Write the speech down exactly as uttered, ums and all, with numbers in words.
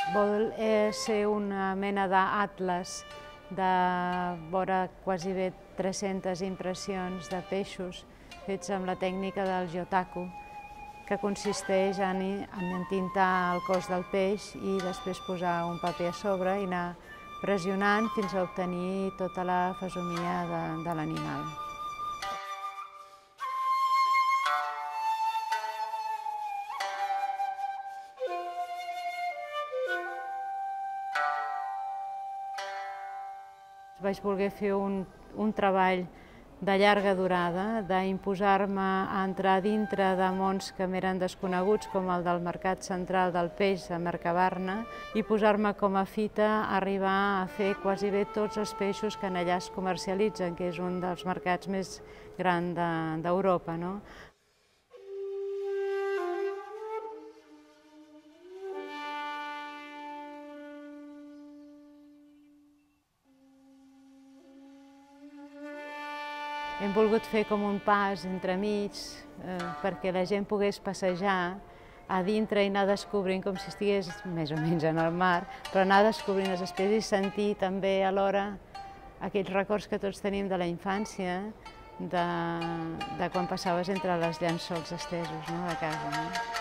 Vol eh, ser una mena d'atles de vora quasi bé tres-centes impressions de peixos fets amb la tècnica del jotaku, que consisteix en, en entintar el cos del peix i després posar un paper a sobre i anar pressionant fins a obtenir tota la fesomia de, de l'animal. Vaig voler fer un, un treball de llarga durada, d'imposar-me a entrar dintre de mons que m'eren desconeguts, com el del Mercat Central del Peix a Mercabarna, i posar-me com a fita a arribar a fer quasi bé tots els peixos que allà es comercialitzen, que és un dels mercats més grans d'Europa, no? Hem volgut fer com un pas entremig eh, perquè la gent pogués passejar a dintre i anar descobrint com si estigués més o menys en el mar, però anar descobrint les espècies i sentir també alhora aquells records que tots tenim de la infància, de, de quan passaves entre les llençols estesos, no, de casa. No?